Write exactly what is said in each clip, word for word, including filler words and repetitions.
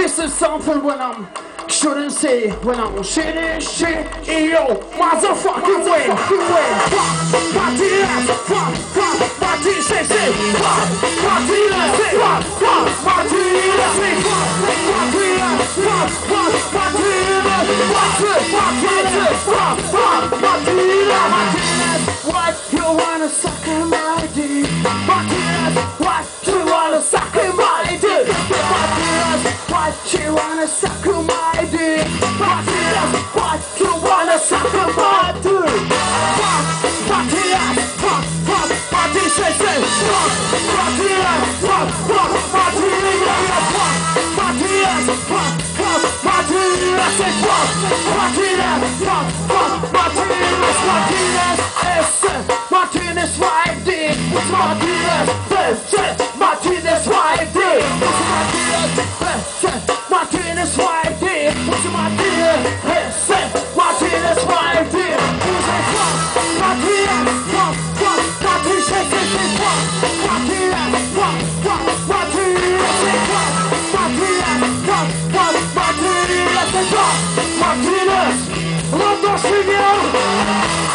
This is something when I'm shouldn't say when I'm shitting shit in your motherfucking way. Fuck, party ass, fuck, fuck, party say say, fuck, party ass, say, fuck, fuck, party ass, say, fuck, party ass, fuck, fuck, party ass, fuck, fuck, fuck, party ass, what you wanna suck in my dick? Party ass, what you wanna suck in my dick? Party ass, what you wanna suck in my dick? Party ass, what you wanna suck in my dick? Fuck, party ass, fuck, fuck, party say say, fuck, party ass, fuck, fuck, party ass, fuck, party ass, fuck, fuck, party ass, say fuck, party ass, fuck, fuck, party ass, party ass, S, Martinez five D, it's Martinez, best, Martinez five D, it's Martinez, best, Martinez five D, it's Martinez, best, Martinez five D, who's a fuck, Martinez, fuck, fuck, Martinez, say, say, say, fuck, Martinez, fuck, fuck, Martinez, say, fuck, Martinez, fuck, fuck, Martinez, say, fuck, Martinez, love the singer.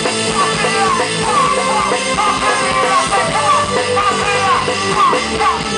Fuck!